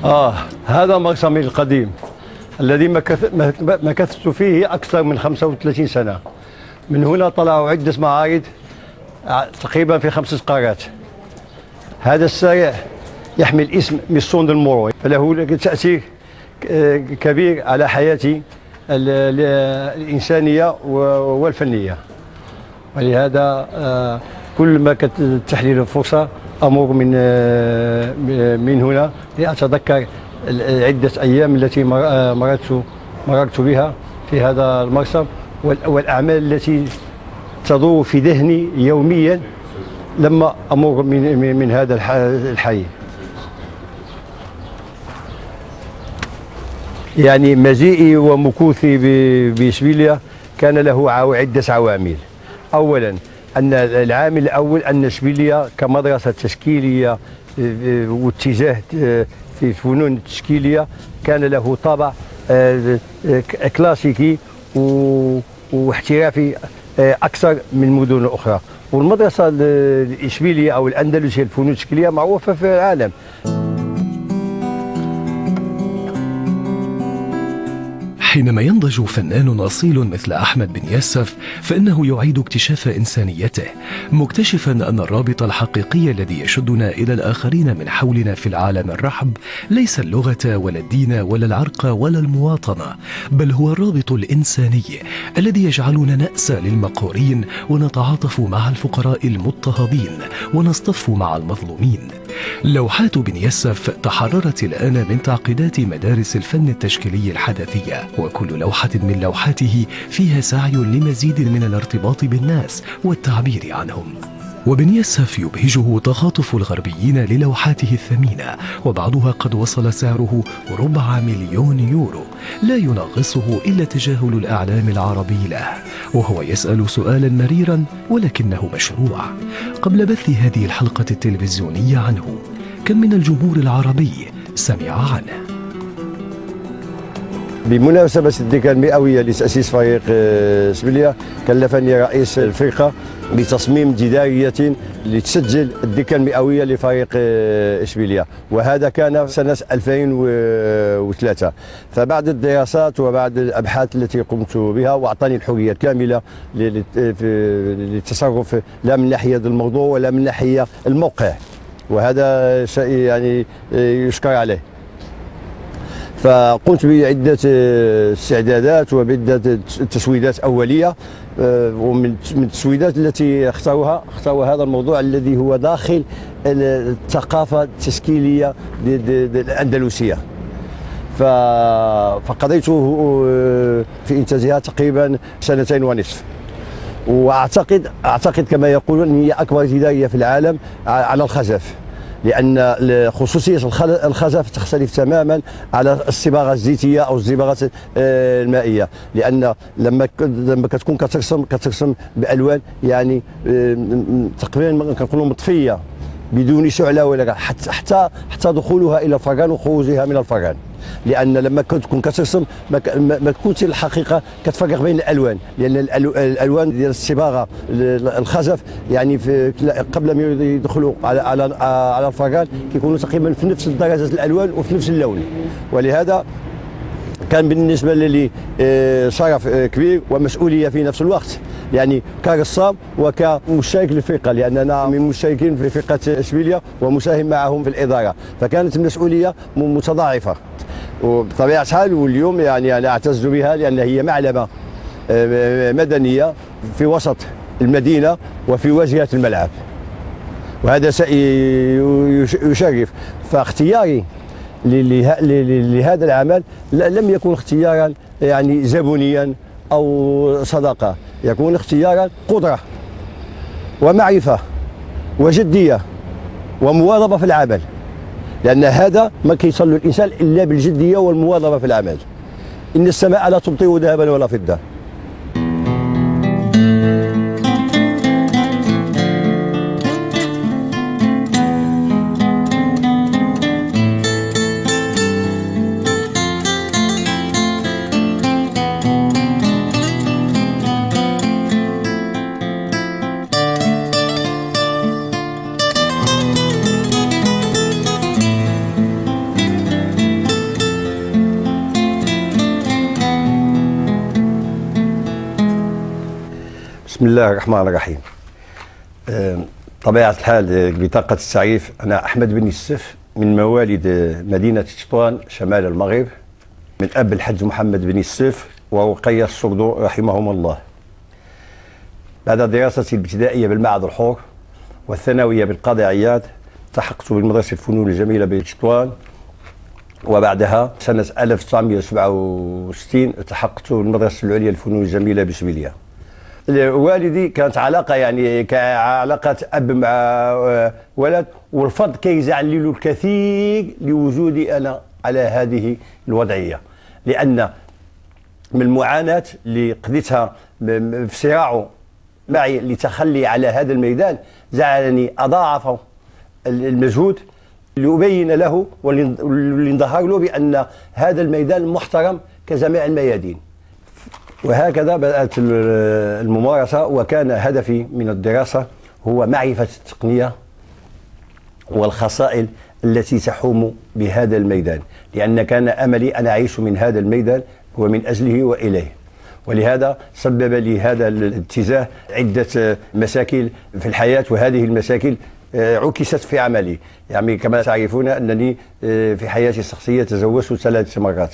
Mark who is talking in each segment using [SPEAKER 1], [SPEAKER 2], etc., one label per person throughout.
[SPEAKER 1] هذا مرسمي القديم الذي مكثت فيه أكثر من 35 سنة. من هنا طلعوا عدة معارض تقريبا في 5 قارات. هذا الشارع يحمل اسم ميسون دو المورو، فله تأثير كبير على حياتي الإنسانية والفنية، ولهذا كل ما تتيح لي الفرصة أمر من هنا لأتذكر عدة أيام التي مررت بها في هذا المرسم، والأعمال التي تدور في ذهني يوميا لما أمر من هذا الحي. يعني مجيئي ومكوثي بإشبيلية كان له عدة عوامل. أولا أن العامل الأول أن إشبيلية كمدرسة تشكيلية واتجاه في الفنون التشكيلية كان له طابع كلاسيكي واحترافي أكثر من المدن الأخرى. والمدرسة الإشبيلية أو الأندلسية للفنون التشكيلية معروفة في العالم.
[SPEAKER 2] حينما ينضج فنان أصيل مثل أحمد بن ياسف فإنه يعيد اكتشاف إنسانيته، مكتشفا أن الرابط الحقيقي الذي يشدنا إلى الآخرين من حولنا في العالم الرحب ليس اللغة ولا الدين ولا العرق ولا المواطنة، بل هو الرابط الإنساني الذي يجعلنا نأسى للمقهورين ونتعاطف مع الفقراء المضطهدين ونصطف مع المظلومين. لوحات بن ياسف تحررت الآن من تعقيدات مدارس الفن التشكيلي الحدثية، وكل لوحة من لوحاته فيها سعي لمزيد من الارتباط بالناس والتعبير عنهم. وبن ياسف يبهجه تخاطف الغربيين للوحاته الثمينة، وبعضها قد وصل سعره 4 مليون يورو، لا ينغصه إلا تجاهل الإعلام العربي له، وهو يسأل سؤالا مريرا ولكنه مشروع. قبل بث هذه الحلقة التلفزيونية عنه، كم من الجمهور العربي سمع عنه؟
[SPEAKER 1] بمناسبة الذكرى المئوية لتأسيس فريق إشبيلية، كلفني رئيس الفرقة بتصميم جدارية لتسجل الذكرى المئوية لفريق إشبيلية، وهذا كان سنة 2003. فبعد الدراسات وبعد الأبحاث التي قمت بها، وأعطاني الحرية الكاملة للتصرف لا من ناحية الموضوع ولا من ناحية الموقع، وهذا شيء يعني يشكر عليه. فقمت بعدة استعدادات وبعدة تسويدات أولية، ومن التسويدات التي اختاروا هذا الموضوع الذي هو داخل الثقافة التشكيلية الأندلسية. فقضيت في إنتاجها تقريبا 2.5 سنين، وأعتقد كما يقولون أن هي أكبر جدارية في العالم على الخزف، لأن خصوصية الخزف تختلف تماما على الصباغة الزيتية أو الصباغة المائية، لأن لما كتكون كترسم بألوان يعني تقريبا كنقولوا مطفية بدون شعلة ولا حتى دخولها إلى الفران وخروجها من الفران، لأن لما تكون كترسم ما تكونش الحقيقة كتفرق بين الألوان، لأن الألوان ديال الصباغة الخزف يعني قبل ما يدخلوا على الفران كيكونوا تقريبا في نفس درجة الألوان وفي نفس اللون. ولهذا كان بالنسبة لي شرف كبير ومسؤولية في نفس الوقت، يعني كرسام وكمشارك للفرقة، لأن أنا من المشاركين في فرقة إشبيلية ومساهم معهم في الإدارة، فكانت المسؤولية متضاعفة. وبطبيعة الحال واليوم يعني أنا أعتز بها، لأن هي معلمة مدنية في وسط المدينة وفي واجهة الملعب، وهذا يشرف. فاختياري لهذا العمل لم يكن اختيارا يعني زبونيا أو صداقة، يكون اختيارا قدرة ومعرفة وجدية ومواظبة في العمل، لأن هذا ما كيصل الإنسان إلا بالجدية والمواظبة في العمل. إن السماء لا تمطر ذهبا ولا فضة. بسم الله الرحمن الرحيم. طبيعة الحال بطاقة التعريف، أنا أحمد بن يوسف من مواليد مدينة تطوان شمال المغرب، من أب الحج محمد بن يوسف ورقية السردو رحمهم الله. بعد دراستي الابتدائية بالمعهد الحور والثانوية بالقاضي عياض، التحقت بالمدرسة الفنون الجميلة بتطوان، وبعدها سنة 1967 التحقت بالمدرسة العليا للفنون الجميلة بسبيلية. والدي كانت علاقة يعني كعلاقة أب مع ولد، والفضل كيجعل له الكثير لوجودي أنا على هذه الوضعية، لأن من المعاناة اللي قضيتها في صراعه معي لتخلي على هذا الميدان جعلني أضاعف المجهود لأبين له واللي نظهر له بأن هذا الميدان محترم كجميع الميادين. وهكذا بدأت الممارسة، وكان هدفي من الدراسة هو معرفة التقنية والخصائل التي تحوم بهذا الميدان، لأن كان أملي أن أعيش من هذا الميدان ومن أجله وإليه. ولهذا سبب لي هذا الاتجاه عدة مشاكل في الحياة، وهذه المشاكل عكست في عملي. يعني كما تعرفون أنني في حياتي الشخصية تزوجت 3 مرات،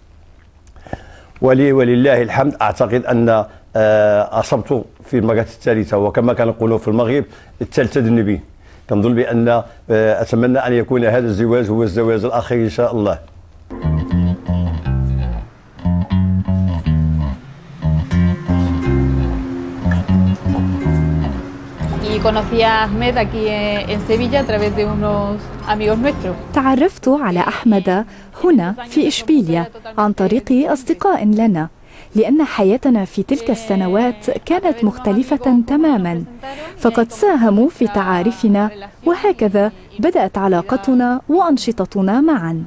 [SPEAKER 1] ولله الحمد أعتقد أن أصبت في المرة الثالثة، وكما كانوا يقولون في المغرب الثالثة النبي. كنظن بأن أتمنى أن يكون هذا الزواج هو الزواج الأخير إن شاء الله.
[SPEAKER 3] Conocí a Ahmed aquí en Sevilla a través de unos amigos nuestros.
[SPEAKER 4] تعرفت على أحمد هنا في إشبيلية عن طريق أصدقاء لنا، لأن حياتنا في تلك السنوات كانت مختلفة تماما، فقد ساهموا في تعارفنا، وهكذا بدأت علاقتنا وأنشطتنا معا.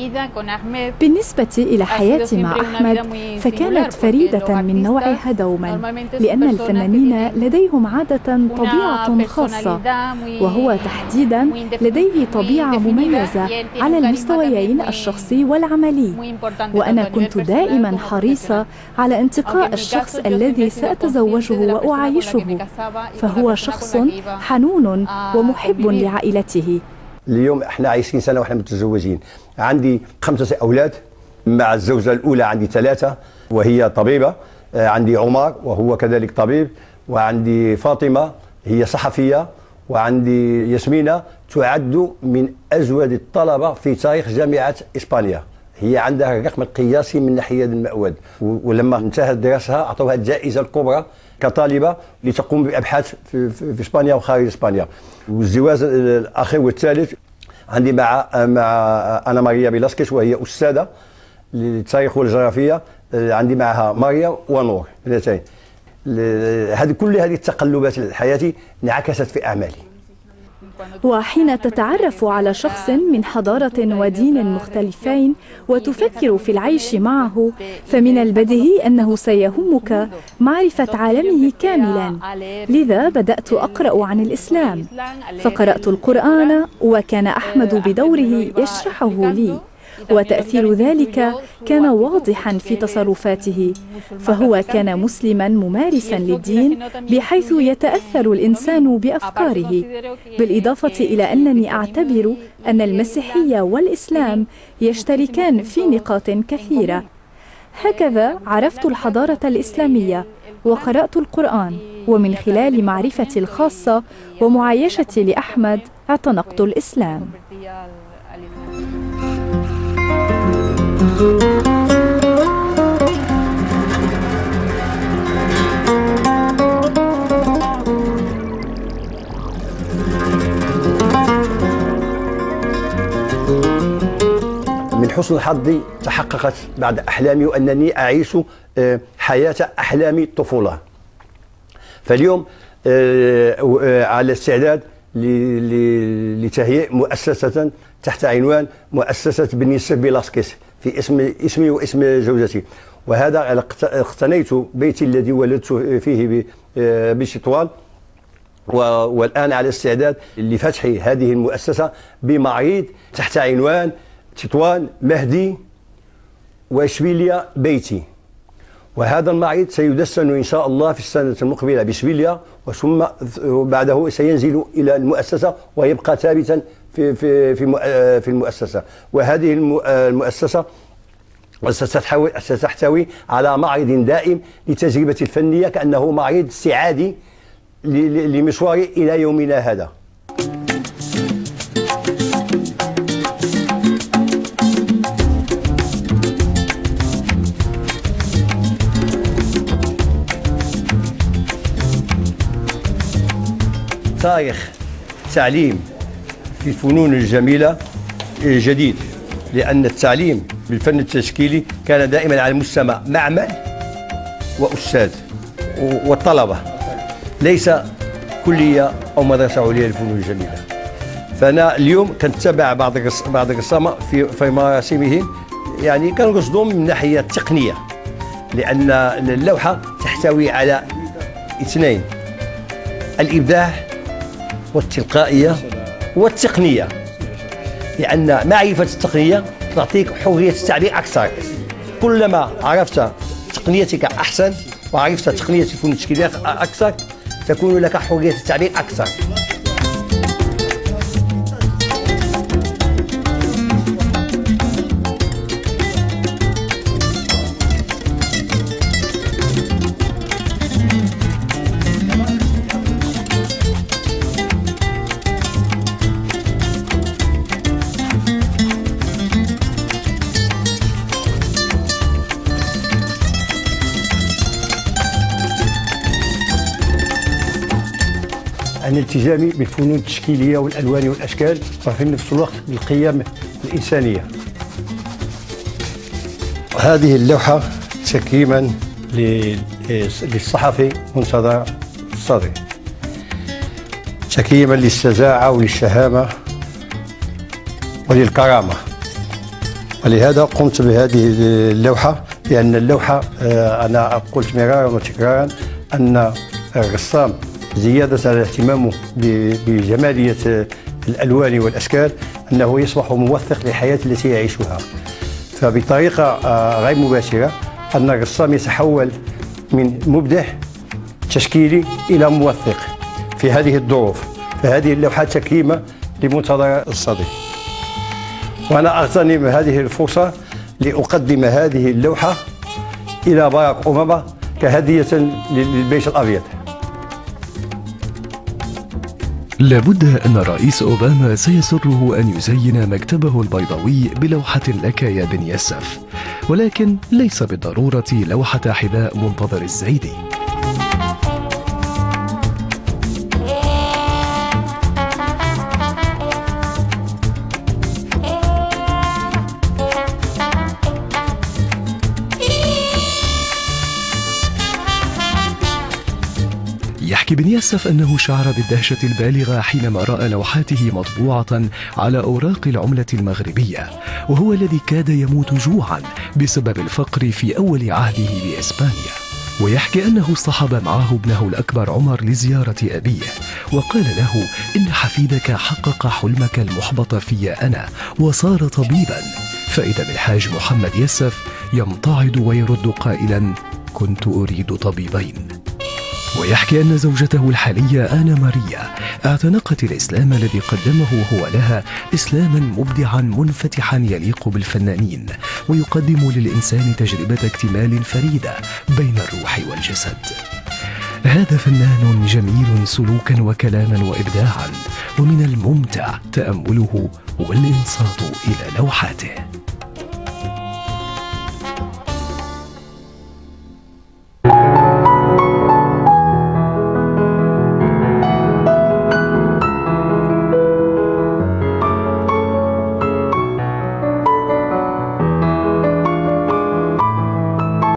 [SPEAKER 4] بالنسبة إلى حياتي مع أحمد فكانت فريدة من نوعها دوما، لأن الفنانين لديهم عادة طبيعة خاصة، وهو تحديدا لديه طبيعة مميزة على المستويين الشخصي والعملي، وأنا كنت دائما حريصة على انتقاء الشخص الذي سأتزوجه وأعايشه، فهو شخص حنون ومحب لعائلته.
[SPEAKER 1] اليوم احنا عايشين سنة واحنا متزوجين، عندي 5 أولاد، مع الزوجة الأولى عندي 3 وهي طبيبة، عندي عمر وهو كذلك طبيب، وعندي فاطمة هي صحفية، وعندي ياسمينة تعد من أجود الطلبة في تاريخ جامعة إسبانيا، هي عندها الرقم القياسي من ناحية المأود، ولما انتهت دراستها أعطوها الجائزة الكبرى كطالبة لتقوم بأبحاث في إسبانيا وخارج إسبانيا. والزواج الأخير والثالث عندي مع أنا ماريا بيلاسكيس، وهي أستاذة للتاريخ والجغرافيا، عندي معها ماريا ونور 2. كل هذه التقلبات الحياتي انعكست في أعمالي.
[SPEAKER 4] وحين تتعرف على شخص من حضارة ودين مختلفين وتفكر في العيش معه، فمن البديهي أنه سيهمك معرفة عالمه كاملا. لذا بدأت أقرأ عن الإسلام، فقرأت القرآن، وكان أحمد بدوره يشرحه لي، وتأثير ذلك كان واضحا في تصرفاته، فهو كان مسلما ممارسا للدين بحيث يتأثر الإنسان بأفكاره، بالإضافة إلى أنني أعتبر أن المسيحية والإسلام يشتركان في نقاط كثيرة. هكذا عرفت الحضارة الإسلامية وقرأت القرآن، ومن خلال معرفتي الخاصة ومعايشتي لأحمد اعتنقت الإسلام.
[SPEAKER 1] من حسن حظي تحققت بعد أحلامي، وأنني أعيش حياة أحلامي الطفولة. فاليوم على استعداد لتهيئ مؤسسة تحت عنوان مؤسسة بن يوسف بيلاسكيس في اسمي واسم زوجتي، وهذا اقتنيت بيتي الذي ولدت فيه بتطوان، والآن على استعداد لفتح هذه المؤسسة بمعرض تحت عنوان تطوان مهدي وإشبيلية بيتي. وهذا المعيد سيدشن إن شاء الله في السنة المقبلة بإشبيلية، ثم بعده سينزل إلى المؤسسة ويبقى ثابتا في المؤسسة. وهذه المؤسسة ستحتوي على معرض دائم لتجربة الفنية، كأنه معرض استعادي لمشواري إلى يومنا هذا. تاريخ تعليم في الفنون الجميلة جديد، لأن التعليم بالفن التشكيلي كان دائما على مستوى معمل وأستاذ والطلبة، ليس كلية أو مدرسة عليا للفنون الجميلة. فأنا اليوم كنتبع بعض الرسامة في مراسمهم، يعني كنقصدهم من ناحية التقنية، لأن اللوحة تحتوي على اثنين: الإبداع والتلقائية والتقنية، لأن معرفة التقنية تعطيك حرية التعبير أكثر. كلما عرفت تقنيتك أحسن وعرفت تقنية الفنون التشكيلية أكثر، تكون لك حرية التعبير أكثر. عن التزامي بالفنون التشكيلية والألوان والأشكال، وفي نفس الوقت بالقيم الإنسانية. هذه اللوحة تكريما للصحفي منتظر الصدري، تكريما للشجاعة وللشهامة وللكرامة، ولهذا قمت بهذه اللوحة. لأن اللوحة أنا قلت مرارا وتكرارا أن الرسام زيادة على اهتمامه بجمالية الألوان والأشكال أنه يصبح موثق للحياة التي يعيشها. فبطريقة غير مباشرة أن الرسام يتحول من مبدع تشكيلي إلى موثق في هذه الظروف. فهذه اللوحة تكريمة لمنتظر الصدري، وأنا أغتنم هذه الفرصة لأقدم هذه اللوحة إلى باراك أوباما كهدية للبيت الأبيض.
[SPEAKER 2] لابد أن الرئيس أوباما سيسره أن يزين مكتبه البيضاوي بلوحة لك يا بن ياسف، ولكن ليس بالضرورة لوحة حذاء منتظر الزايدي. يحكي بن ياسف أنه شعر بالدهشة البالغة حينما رأى لوحاته مطبوعة على أوراق العملة المغربية، وهو الذي كاد يموت جوعا بسبب الفقر في أول عهده بإسبانيا. ويحكي أنه اصطحب معه ابنه الأكبر عمر لزيارة أبيه، وقال له: إن حفيدك حقق حلمك المحبط في أنا وصار طبيبا. فإذا بالحاج محمد ياسف يمتعض ويرد قائلا: كنت أريد طبيبين. ويحكي أن زوجته الحالية آنا ماريا اعتنقت الإسلام الذي قدمه هو لها إسلاما مبدعا منفتحا يليق بالفنانين، ويقدم للإنسان تجربة اكتمال فريدة بين الروح والجسد. هذا فنان جميل سلوكا وكلاما وإبداعا، ومن الممتع تأمله والإنصات إلى لوحاته.